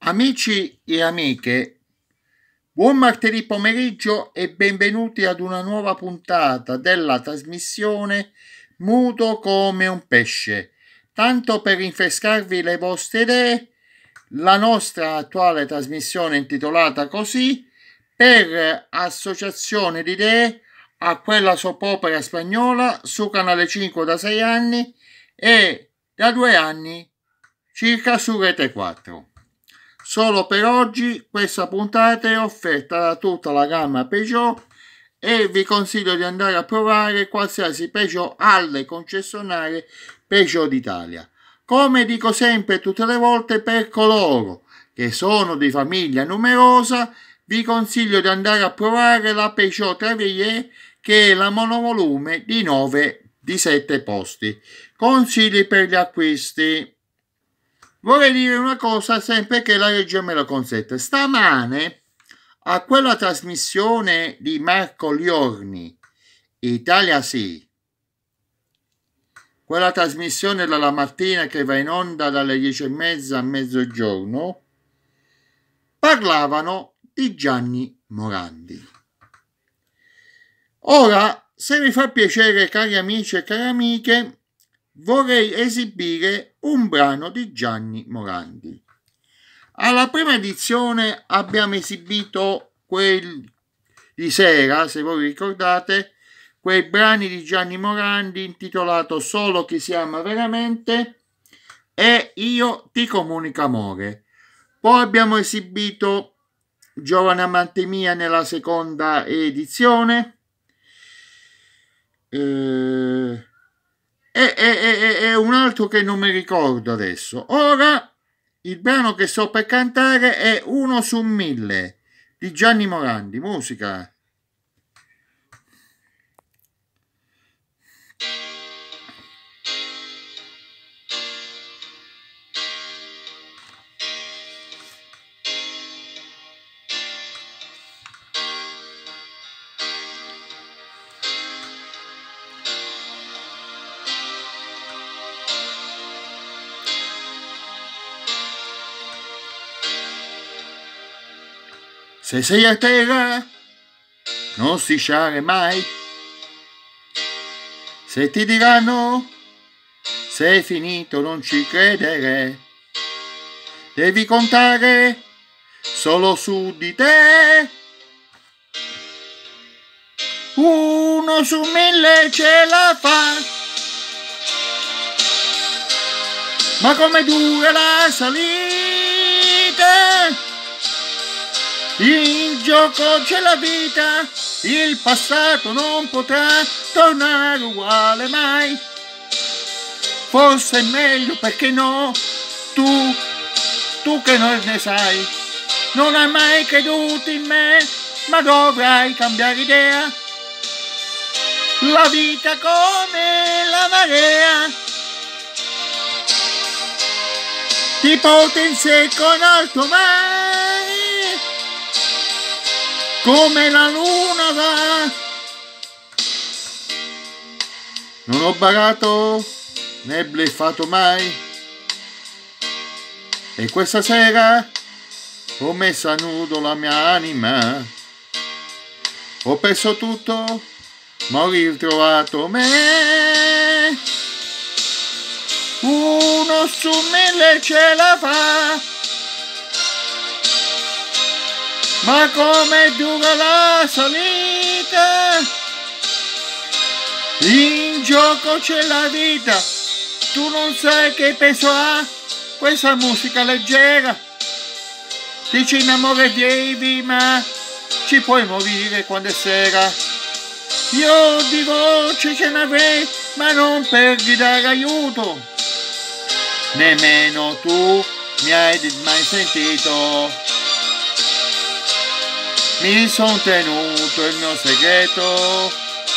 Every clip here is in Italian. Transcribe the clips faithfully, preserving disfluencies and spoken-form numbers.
Amici e amiche, buon martedì pomeriggio e benvenuti ad una nuova puntata della trasmissione Muto come un pesce. Tanto per rinfrescarvi le vostre idee, la nostra attuale trasmissione intitolata così, per associazione di idee a quella soap opera spagnola su Canale cinque da sei anni e da due anni circa su Rete quattro. Solo per oggi questa puntata è offerta da tutta la gamma Peugeot e vi consiglio di andare a provare qualsiasi Peugeot alle concessionarie Peugeot d'Italia. Come dico sempre tutte le volte, per coloro che sono di famiglia numerosa, vi consiglio di andare a provare la Peugeot Travailler, che è la monovolume di nove di sette posti. Consigli per gli acquisti. Vorrei dire una cosa sempre che la regia me lo consente. Stamane a quella trasmissione di Marco Liorni, Italia Sì, quella trasmissione della mattina che va in onda dalle dieci e mezza a mezzogiorno, parlavano di Gianni Morandi. Ora, se vi fa piacere, cari amici e cari amiche, vorrei esibire un brano di Gianni Morandi. Alla prima edizione abbiamo esibito quel di sera, se voi ricordate, quei brani di Gianni Morandi intitolato Solo chi si ama veramente e Io ti comunico amore. Poi abbiamo esibito Giovane amante mia nella seconda edizione. Eh, E, e, e, e un altro che non mi ricordo adesso. Ora il brano che sto per cantare è Uno su mille di Gianni Morandi. Musica. Se sei a terra, non strisciare mai. Se ti diranno, sei finito, non ci credere. Devi contare solo su di te. Uno su mille ce la fa. Ma come dura la salita? In gioco c'è la vita, il passato non potrà tornare uguale mai. Forse è meglio, perché no, tu, tu che non ne sai, non hai mai creduto in me, ma dovrai cambiare idea. La vita come la marea ti porta in secco in alto mare. Come la luna va. Non ho barato né bleffato mai. E questa sera ho messo a nudo la mia anima. Ho perso tutto, ma ho ritrovato me. Uno su mille ce la fa. Ma come dura la salita? In gioco c'è la vita. Tu non sai che peso ha questa musica leggera. Dici in amore devi, ma ci puoi morire quando è sera. Io di voce ce ne avrei, ma non per gridare aiuto. Nemmeno tu mi hai mai sentito. Mi son tenuto il mio segreto.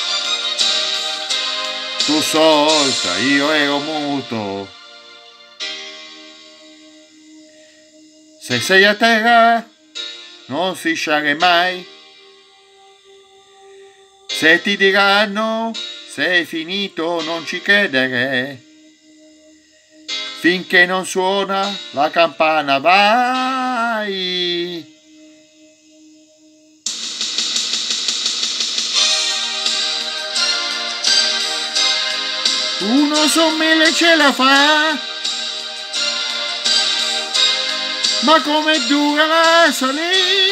Tu sorda, io ero muto. Se sei a terra, non strisciare mai. Se ti diranno, sei finito, non ci credere. Finché non suona la campana vai. vai. Uno su mille ce la fa, ma come dura la salita,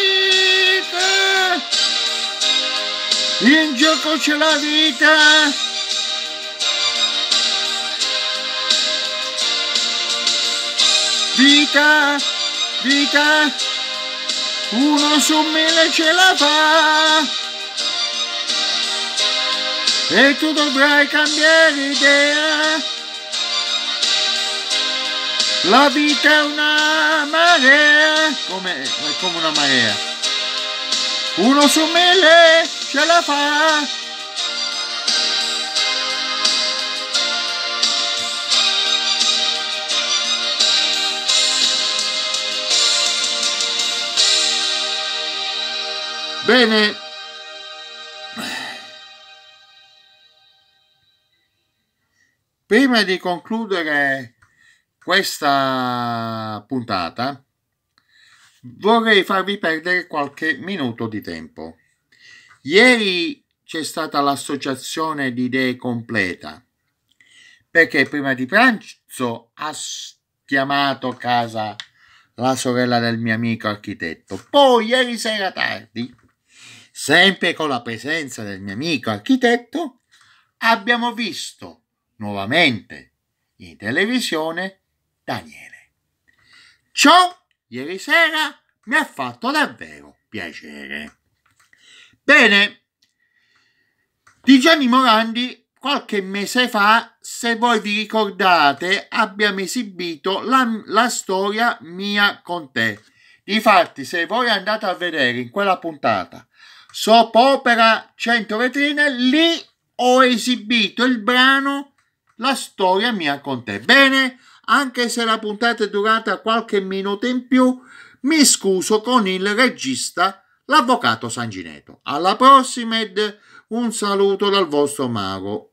in gioco c'è la vita. Vita, vita, uno su mille ce la fa. E tu dovrai cambiare idea. La vita è una marea, come, è come una marea. Uno su mille ce la fa. Bene. Prima di concludere questa puntata, vorrei farvi perdere qualche minuto di tempo. Ieri c'è stata l'associazione di idee completa, perché prima di pranzo ha chiamato a casa la sorella del mio amico architetto. Poi ieri sera tardi, sempre con la presenza del mio amico architetto, abbiamo visto nuovamente in televisione Daniele. Ciò ieri sera mi ha fatto davvero piacere. Bene, di Gianni Morandi qualche mese fa, se voi vi ricordate, abbiamo esibito la, la storia Mia con te. Difatti, se voi andate a vedere in quella puntata Soap Opera cento vetrine, lì ho esibito il brano La storia mia con te. Bene, anche se la puntata è durata qualche minuto in più, mi scuso con il regista, l'avvocato Sangineto. Alla prossima ed un saluto dal vostro mago.